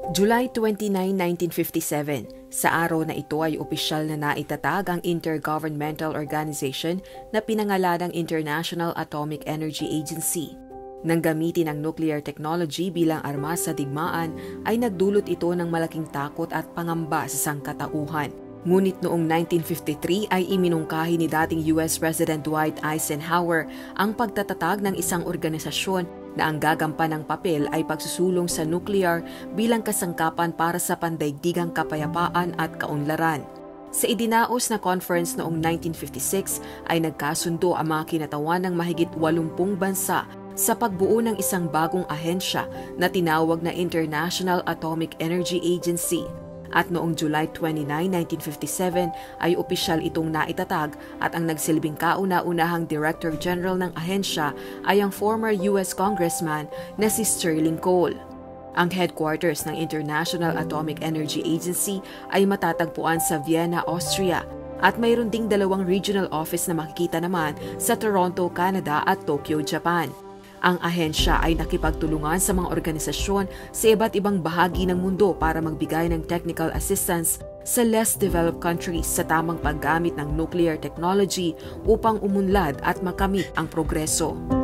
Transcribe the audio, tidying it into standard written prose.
July 29, 1957, sa araw na ito ay opisyal na naitatag ang Intergovernmental Organization na pinangalanang International Atomic Energy Agency. Nang gamitin ang nuclear technology bilang armas sa digmaan, ay nagdulot ito ng malaking takot at pangamba sa sangkatauhan. Ngunit noong 1953 ay iminungkahi ni dating US President Dwight Eisenhower ang pagtatatag ng isang organisasyon na ang gagampan ng papel ay pagsusulong sa nuclear bilang kasangkapan para sa pandaigdigang kapayapaan at kaunlaran. Sa idinaos na conference noong 1956 ay nagkasundo ang mga kinatawan ng mahigit 80 bansa sa pagbuo ng isang bagong ahensya na tinawag na International Atomic Energy Agency. At noong July 29, 1957 ay opisyal itong naitatag at ang nagsilbing kauna-unahang Director General ng ahensya ay ang former US Congressman na si Sterling Cole. Ang headquarters ng International Atomic Energy Agency ay matatagpuan sa Vienna, Austria at mayroon ding dalawang regional office na makikita naman sa Toronto, Canada at Tokyo, Japan. Ang ahensya ay nakipagtulungan sa mga organisasyon sa iba't ibang bahagi ng mundo para magbigay ng technical assistance sa less developed countries sa tamang paggamit ng nuclear technology upang umunlad at makamit ang progreso.